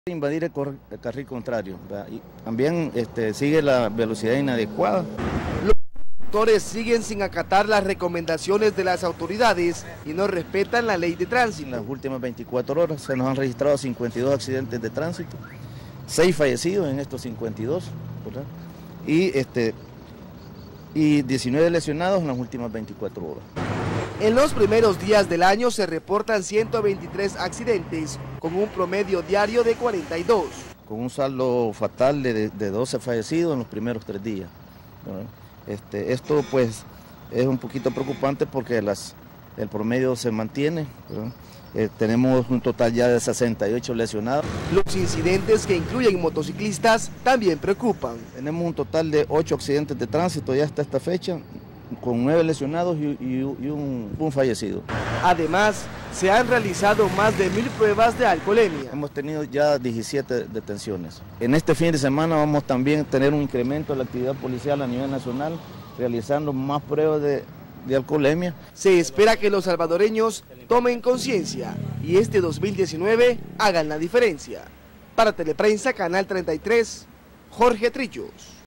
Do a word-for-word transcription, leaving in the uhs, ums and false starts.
Invadir el, el carril contrario, ¿verdad? Y también este, sigue la velocidad inadecuada. Los conductores siguen sin acatar las recomendaciones de las autoridades y no respetan la ley de tránsito. En las últimas veinticuatro horas se nos han registrado cincuenta y dos accidentes de tránsito, seis fallecidos en estos cincuenta y dos, ¿verdad? Y, este, y diecinueve lesionados en las últimas veinticuatro horas. En los primeros días del año se reportan ciento veintitrés accidentes, con un promedio diario de cuarenta y dos. Con un saldo fatal de, de doce fallecidos en los primeros tres días. Este, esto pues es un poquito preocupante porque las, el promedio se mantiene. Eh, tenemos un total ya de sesenta y ocho lesionados. Los incidentes que incluyen motociclistas también preocupan. Tenemos un total de ocho accidentes de tránsito ya hasta esta fecha, con nueve lesionados y, y, y un, un fallecido. Además, se han realizado más de mil pruebas de alcoholemia. Hemos tenido ya diecisiete detenciones. En este fin de semana vamos también a tener un incremento de la actividad policial a nivel nacional, realizando más pruebas de, de alcoholemia. Se espera que los salvadoreños tomen conciencia y este dos mil diecinueve hagan la diferencia. Para Teleprensa, Canal treinta y tres, Jorge Trillos.